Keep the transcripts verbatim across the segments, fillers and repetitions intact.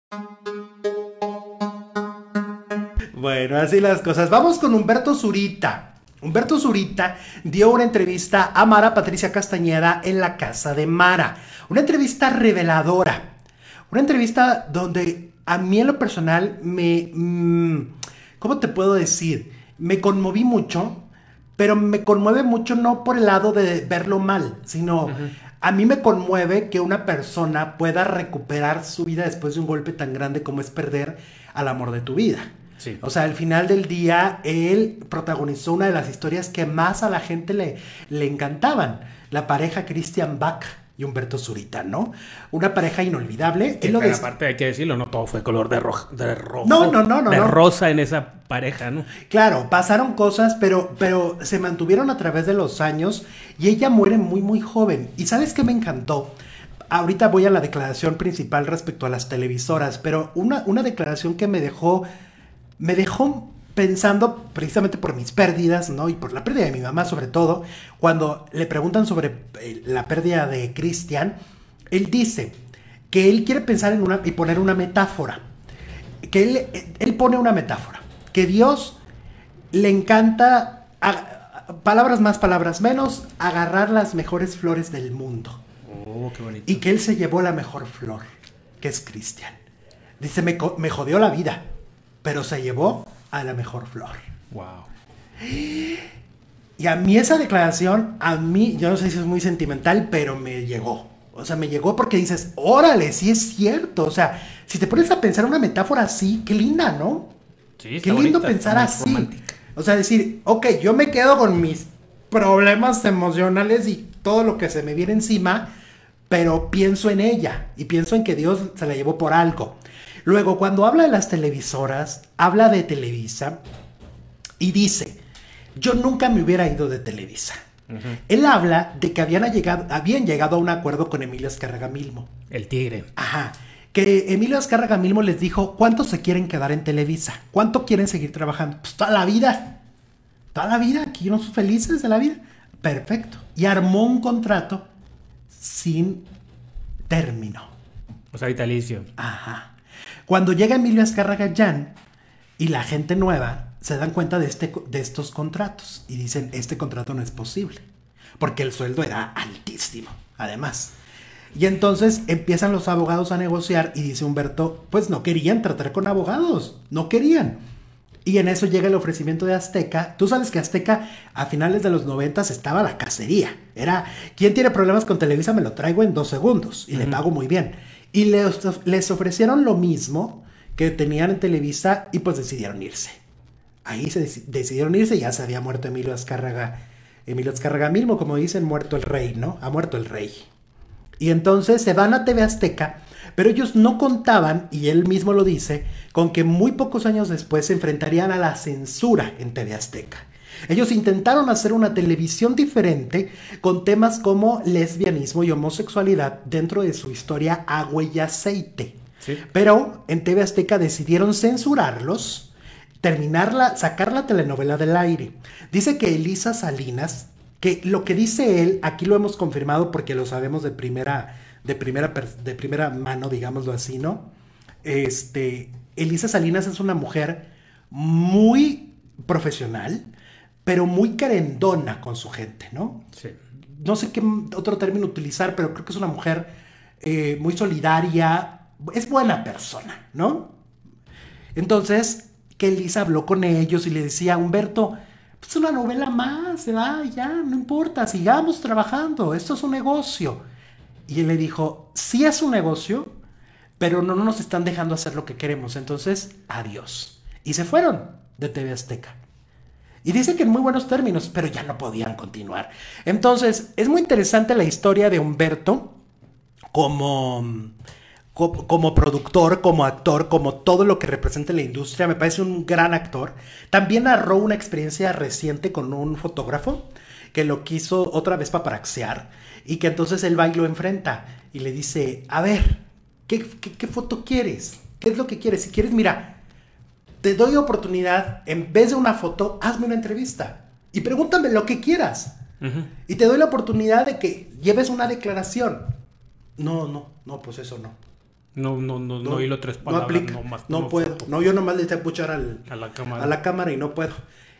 Bueno, así las cosas. Vamos con Humberto Zurita. Humberto Zurita dio una entrevista a Mara Patricia Castañeda en la casa de Mara. Una entrevista reveladora. Una entrevista donde a mí en lo personal me... Mmm, ¿cómo te puedo decir? Me conmoví mucho, pero me conmueve mucho no por el lado de verlo mal, sino... Uh-huh. A mí me conmueve que una persona pueda recuperar su vida después de un golpe tan grande como es perder al amor de tu vida. Sí. O sea, al final del día, él protagonizó una de las historias que más a la gente le, le encantaban. La pareja Christian Bach y Humberto Zurita, ¿no? Una pareja inolvidable. Sí, pero des... aparte hay que decirlo, no todo fue color de rojo, de rojo. No, no, no, no. De no. rosa en esa pareja, ¿no? Claro, pasaron cosas, pero, pero se mantuvieron a través de los años y ella muere muy, muy joven. ¿Y sabes qué me encantó? Ahorita voy a la declaración principal respecto a las televisoras, pero una, una declaración que me dejó, me dejó pensando precisamente por mis pérdidas, ¿no? Y por la pérdida de mi mamá sobre todo, cuando le preguntan sobre la pérdida de Christian, él dice que él quiere pensar en una y poner una metáfora, que él, él pone una metáfora, que Dios le encanta, a, a, palabras más, palabras menos, agarrar las mejores flores del mundo. Oh, qué bonito. Y que él se llevó la mejor flor, que es Christian. Dice, me, me jodió la vida, pero se llevó a la mejor flor. Wow. Y a mí esa declaración, a mí, yo no sé si es muy sentimental, pero me llegó. O sea, me llegó porque dices, órale, sí es cierto. O sea, si te pones a pensar una metáfora así, qué linda, ¿no? Sí, qué lindo bonita, pensar así. Romántica. O sea, decir, ok, yo me quedo con mis problemas emocionales y todo lo que se me viene encima, pero pienso en ella y pienso en que Dios se la llevó por algo. Luego, cuando habla de las televisoras, habla de Televisa y dice, yo nunca me hubiera ido de Televisa. Uh-huh. Él habla de que habían llegado, habían llegado a un acuerdo con Emilio Azcárraga Milmo. El tigre. Ajá. Que Emilio Azcárraga Milmo les dijo, ¿cuántos se quieren quedar en Televisa? ¿Cuánto quieren seguir trabajando? Pues toda la vida. Toda la vida. Aquí no son felices de la vida. Perfecto. Y armó un contrato sin término. O sea, vitalicio. Ajá. Cuando llega Emilio Azcárraga Jan y la gente nueva se dan cuenta de, este, de estos contratos y dicen, este contrato no es posible, porque el sueldo era altísimo, además. Y entonces empiezan los abogados a negociar y dice Humberto, pues no querían tratar con abogados, no querían. Y en eso llega el ofrecimiento de Azteca. Tú sabes que Azteca a finales de los noventas estaba la cacería. Era, ¿quién tiene problemas con Televisa? Me lo traigo en dos segundos y uh-huh. le pago muy bien. Y les, les ofrecieron lo mismo que tenían en Televisa y pues decidieron irse. Ahí se dec- decidieron irse, ya se había muerto Emilio Azcárraga, Emilio Azcárraga Milmo, como dicen, muerto el rey, ¿no? Ha muerto el rey. Y entonces se van a T V Azteca, pero ellos no contaban, y él mismo lo dice, con que muy pocos años después se enfrentarían a la censura en T V Azteca. Ellos intentaron hacer una televisión diferente con temas como lesbianismo y homosexualidad dentro de su historia Agua y Aceite. ¿Sí? Pero en T V Azteca decidieron censurarlos, terminarla, sacar la telenovela del aire. Dice que Elisa Salinas, que lo que dice él, aquí lo hemos confirmado porque lo sabemos de primera, de primera, de primera mano, digámoslo así, ¿no? Este, Elisa Salinas es una mujer muy profesional, pero muy querendona con su gente, ¿no? Sí. No sé qué otro término utilizar, pero creo que es una mujer eh, muy solidaria, es buena persona, ¿no? Entonces, que Elisa habló con ellos y le decía, Humberto, pues una novela más, se va, ya, no importa, sigamos trabajando, esto es un negocio. Y él le dijo, sí es un negocio, pero no, no nos están dejando hacer lo que queremos, entonces, adiós. Y se fueron de T V Azteca. Y dice que en muy buenos términos, pero ya no podían continuar. Entonces, es muy interesante la historia de Humberto como, como, como productor, como actor, como todo lo que representa la industria. Me parece un gran actor. También narró una experiencia reciente con un fotógrafo que lo quiso otra vez paparaxear y que entonces él va y lo enfrenta y le dice, a ver, ¿qué, qué, qué foto quieres? ¿Qué es lo que quieres? Si quieres, mira, te doy oportunidad, en vez de una foto, hazme una entrevista y pregúntame lo que quieras. Uh-huh. Y te doy la oportunidad de que lleves una declaración. No, no, no, pues eso no. No, no, no, no, no hilo tres No palabras. aplica, No, más, no no puedo. foto. No, yo nomás le eché a puchar al, A la cámara. a la cámara y no puedo.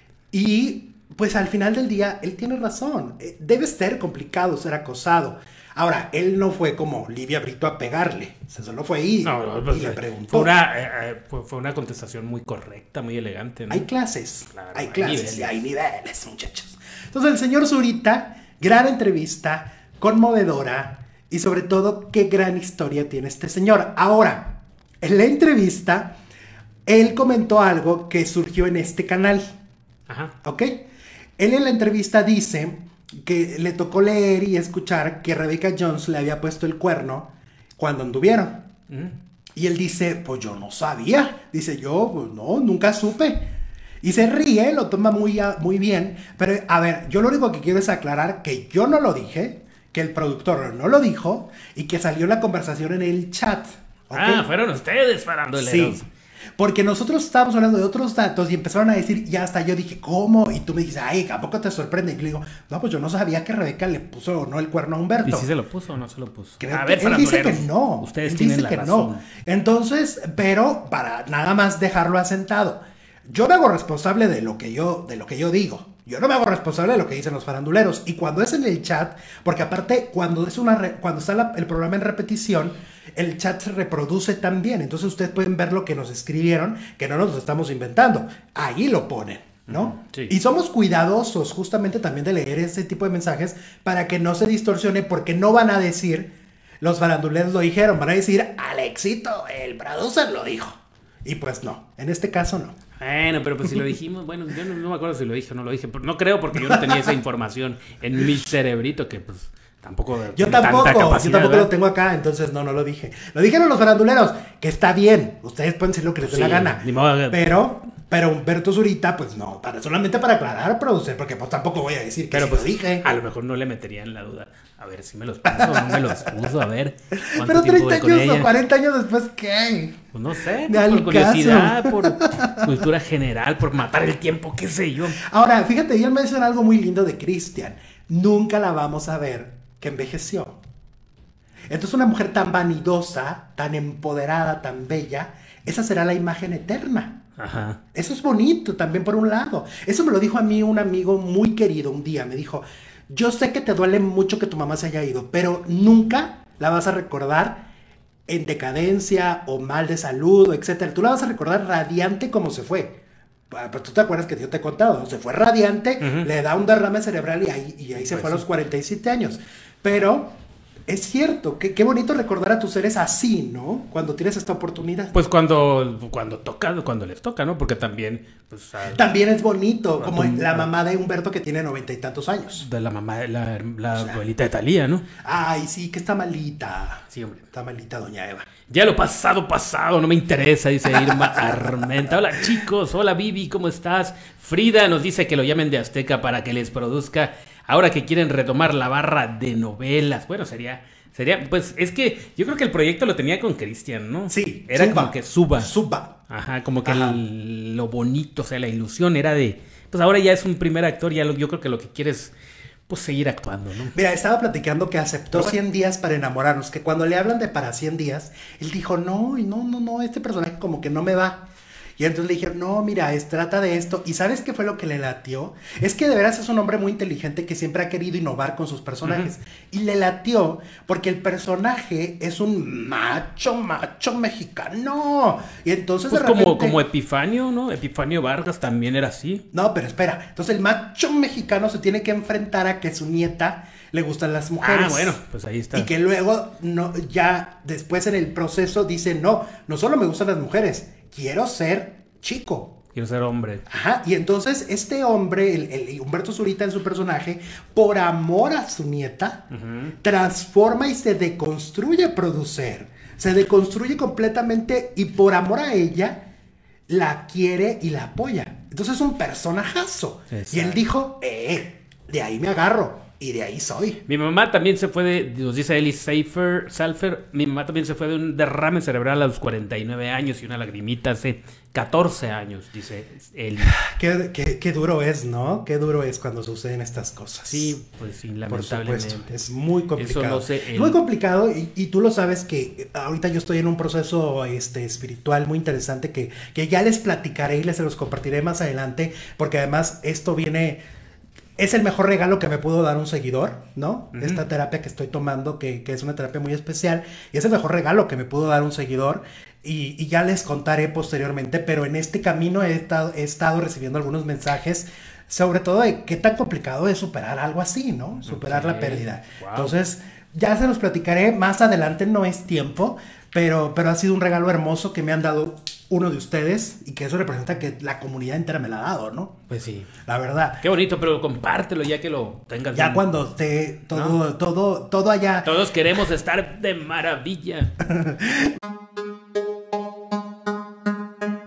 Y pues al final del día, él tiene razón. Eh, Debe ser complicado ser acosado. Ahora, él no fue como Livia Brito a pegarle. Se solo fue ahí No, no, pues, y le eh, preguntó. Fue una, eh, eh, fue, fue una contestación muy correcta, muy elegante, ¿no? Hay clases, Claro, hay hay clases niveles. y hay niveles, muchachos. Entonces el señor Zurita, gran entrevista, conmovedora y sobre todo qué gran historia tiene este señor. Ahora, en la entrevista, él comentó algo que surgió en este canal, Ajá. ¿ok? Él en la entrevista dice que le tocó leer y escuchar que Rebecca Jones le había puesto el cuerno cuando anduvieron. Mm. Y él dice, pues yo no sabía. Dice, yo, pues no, nunca supe. Y se ríe, lo toma muy, a- muy bien. Pero, a ver, yo lo único que quiero es aclarar que yo no lo dije, que el productor no lo dijo y que salió la conversación en el chat. ¿ok? Ah, fueron ustedes, faranduleros. Sí. Porque nosotros estábamos hablando de otros datos y empezaron a decir, y hasta yo dije, ¿cómo? Y tú me dices, ay, ¿a poco te sorprende? Y le digo, no, pues yo no sabía que Rebeca le puso o no el cuerno a Humberto. ¿Y si se lo puso o no se lo puso? Creo a que ver, él dice que faranduleros, no. Ustedes él tienen dice la que razón. no. Entonces, pero para nada más dejarlo asentado. Yo me hago responsable de lo que yo, de lo que yo digo. Yo no me hago responsable de lo que dicen los faranduleros. Y cuando es en el chat, porque aparte, cuando es una re- cuando está la- el programa en repetición, el chat se reproduce también. Entonces ustedes pueden ver lo que nos escribieron, que no nos lo estamos inventando. Ahí lo ponen, ¿no? Sí. Y somos cuidadosos justamente también de leer ese tipo de mensajes para que no se distorsione, porque no van a decir, los faranduleros lo dijeron, van a decir, Alexito, el producer lo dijo. Y pues no, en este caso no. Bueno, pero pues si lo dijimos, bueno, yo no, no me acuerdo si lo dije o no lo dije, pero no creo porque yo no tenía esa información en mi cerebrito que pues tampoco Yo tiene tanta tampoco, yo capacidad, tampoco ¿verdad? lo tengo acá, entonces no, no lo dije. Lo dijeron los faranduleros, que está bien, ustedes pueden decir lo que les dé Sí, la gana. ni modo. Pero, pero Humberto Zurita, pues no, para, solamente para aclarar, producer, porque pues tampoco voy a decir que Pero sí pues lo dije. a lo mejor no le metería en la duda. A ver si me los puso o no me los puso, a ver. ¿Cuánto Pero tiempo treinta de con años o ella? cuarenta años después, ¿qué? Pues no sé, Ni pues, al por curiosidad, caso. por cultura general, por matar el tiempo, qué sé yo. Ahora, fíjate, y él menciona algo muy lindo de Cristian. Nunca la vamos a ver que envejeció. Entonces una mujer tan vanidosa, tan empoderada, tan bella, esa será la imagen eterna. Ajá. Eso es bonito también por un lado. Eso me lo dijo a mí un amigo muy querido un día. Me dijo, yo sé que te duele mucho que tu mamá se haya ido, pero nunca la vas a recordar en decadencia o mal de salud, etcétera. Tú la vas a recordar radiante como se fue. Ah, pues tú te acuerdas que yo te he contado, ¿no? Se fue radiante, Ujú. le da un derrame cerebral y ahí, y ahí se Pues fue a sí. los cuarenta y siete años. Pero es cierto, que, qué bonito recordar a tus seres así, ¿no? Cuando tienes esta oportunidad. Pues cuando, cuando toca, cuando les toca, ¿no? Porque también, pues, a- También es bonito, Ah, como pues, la ah. mamá de Humberto que tiene noventa y tantos años. de la mamá, de la, la abuelita de Talía, ¿no? Ay, sí, que está malita. Sí, hombre. Está malita, doña Eva. Ya lo pasado, pasado, no me interesa, dice Irma Armenta. Hola chicos, hola Vivi, ¿cómo estás? Frida nos dice que lo llamen de Azteca para que les produzca, ahora que quieren retomar la barra de novelas. Bueno, sería, sería, pues es que yo creo que el proyecto lo tenía con Cristian, ¿no? Sí. Era suba, como que suba. Suba. Ajá, como que Ajá. el- lo bonito, o sea, la ilusión era de, pues ahora ya es un primer actor, ya lo- yo creo que lo que quiere es, pues seguir actuando, ¿no? Mira, estaba platicando que aceptó Pero bueno. cien días para enamorarnos, que cuando le hablan de para cien días, él dijo, no, y no, no, no, este personaje como que no me va. Y entonces le dijeron, no, mira, es, trata de esto. ¿Y sabes qué fue lo que le latió? Es que de veras es un hombre muy inteligente que siempre ha querido innovar con sus personajes. Y le latió porque el personaje es un macho, macho mexicano. Y entonces Pues de como, repente... como Epifanio, ¿no? Epifanio Vargas también era así. No, pero espera. Entonces el macho mexicano se tiene que enfrentar a que su nieta le gustan las mujeres. Ah, bueno, pues ahí está. Y que luego, no, ya después en el proceso dice, no, no solo me gustan las mujeres, quiero ser chico. Quiero ser hombre. Ajá, y entonces este hombre, el, el Humberto Zurita en su personaje, por amor a su nieta, Ujú. transforma y se deconstruye producer. Se deconstruye completamente y por amor a ella, la quiere y la apoya. Entonces es un personajazo. Exacto. Y él dijo, eh, de ahí me agarro. y de ahí soy. Mi mamá también se fue de, nos dice Eli Seifer, Salfer, mi mamá también se fue de un derrame cerebral a los cuarenta y nueve años y una lagrimita hace catorce años, dice Eli. Qué, qué, qué duro es, ¿no? Qué duro es cuando suceden estas cosas. Sí, pues sí, Por lamentablemente. supuesto, es muy complicado. Eso no sé, el... Muy complicado y, y tú lo sabes que ahorita yo estoy en un proceso este, espiritual muy interesante que, que ya les platicaré y les los compartiré más adelante, porque además esto viene... Es el mejor regalo que me pudo dar un seguidor, ¿no? Uh-huh. Esta terapia que estoy tomando, que, que es una terapia muy especial, y es el mejor regalo que me pudo dar un seguidor, y, y ya les contaré posteriormente, pero en este camino he estado, he estado recibiendo algunos mensajes, sobre todo de qué tan complicado es superar algo así, ¿no? Superar okay. la pérdida. Wow. Entonces, ya se los platicaré más adelante, no es tiempo, pero, pero ha sido un regalo hermoso que me han dado uno de ustedes y que eso representa que la comunidad entera me la ha dado, ¿no? Pues sí. La verdad. Qué bonito, pero compártelo ya que lo tengas. Ya bien. Cuando esté todo, ¿no? todo, todo allá. Todos queremos estar de maravilla.